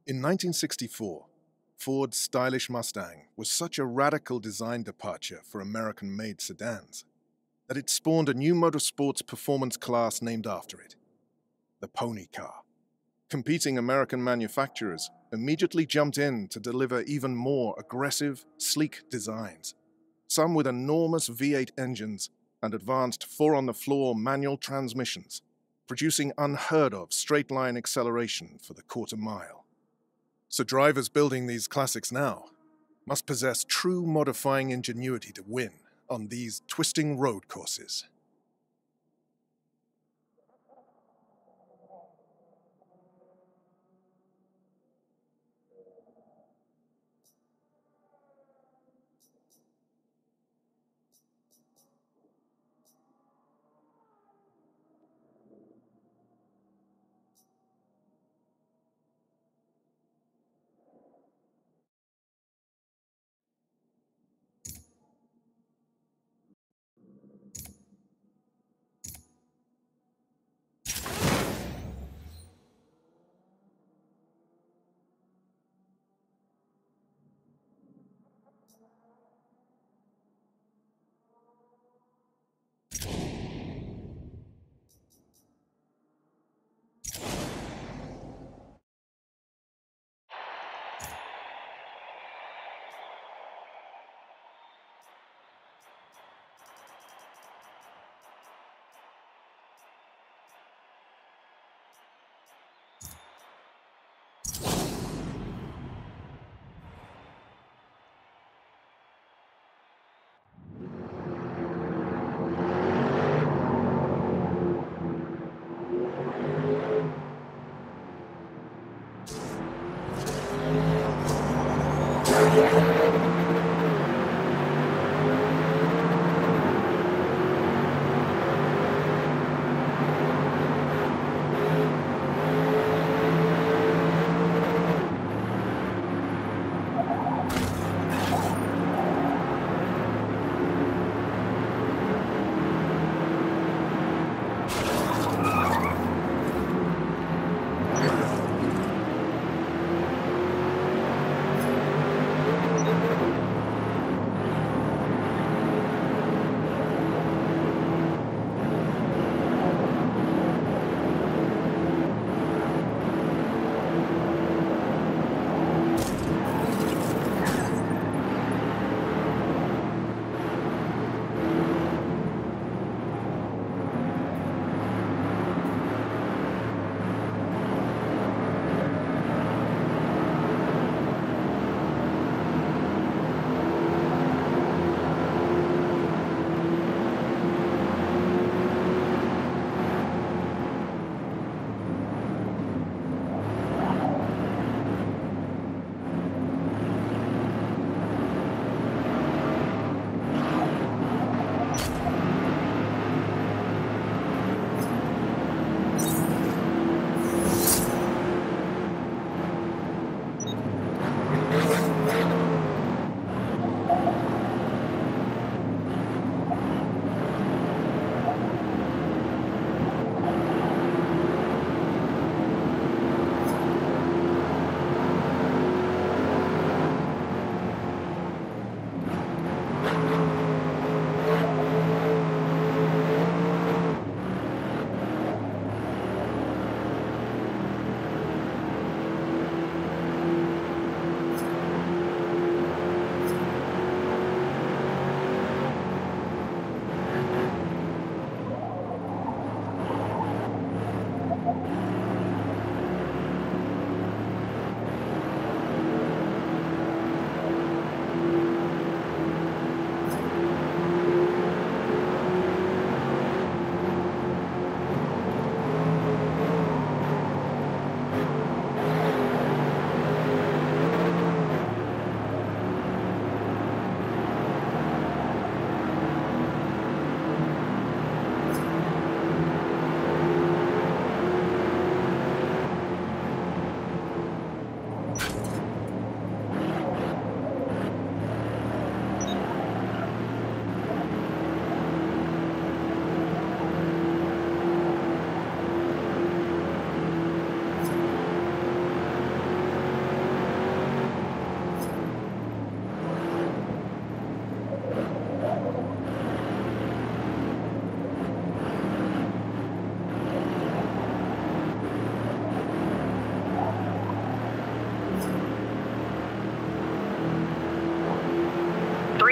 In 1964, Ford's stylish Mustang was such a radical design departure for American-made sedans that it spawned a new motorsports performance class named after it, the pony car. Competing American manufacturers immediately jumped in to deliver even more aggressive, sleek designs, some with enormous V8 engines and advanced four-on-the-floor manual transmissions, producing unheard-of straight-line acceleration for the quarter mile. So drivers building these classics now must possess true modifying ingenuity to win on these twisting road courses.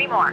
Three more.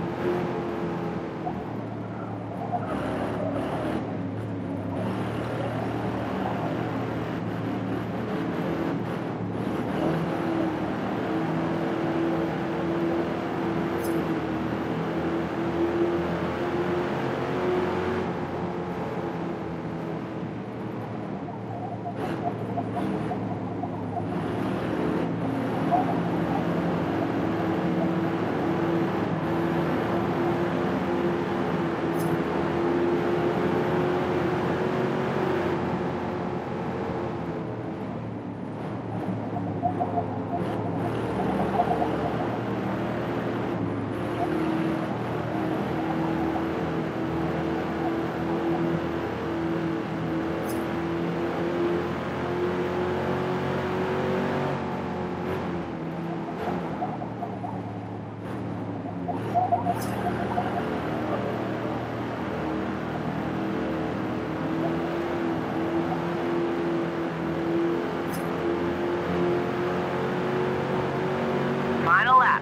Final lap.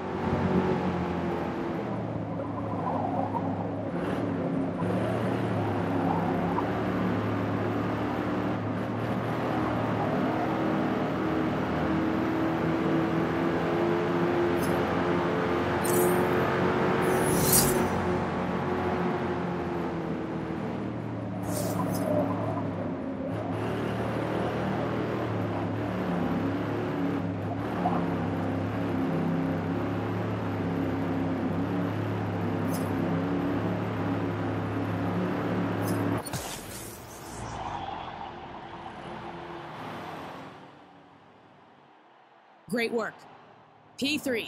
Great work. P3.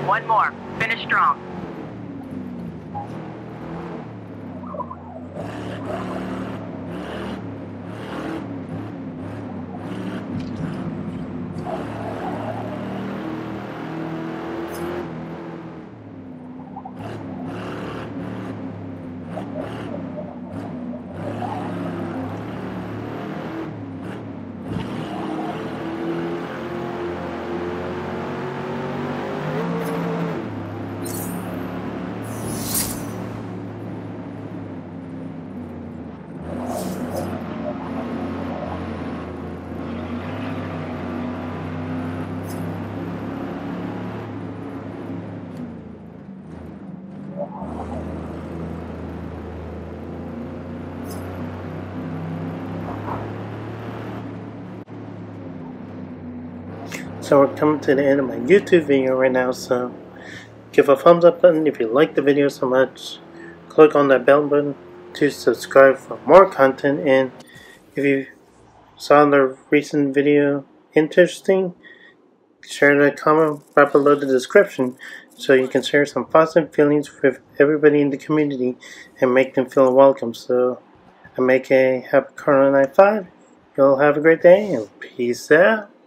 One more. Finish strong. So we're coming to the end of my YouTube video right now, so give a thumbs up button if you like the video so much. Click on that bell button to subscribe for more content, and if you saw the recent video interesting, share the comment right below the description so you can share some positive feelings with everybody in the community and make them feel welcome. So I make a happy Karlo 95. You'll have a great day and peace out.